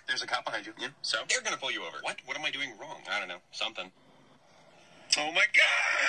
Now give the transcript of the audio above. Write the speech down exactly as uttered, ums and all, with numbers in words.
There's a cop behind you. Yeah. So? They're gonna pull you over. What? What am I doing wrong? I don't know. Something. Oh my God!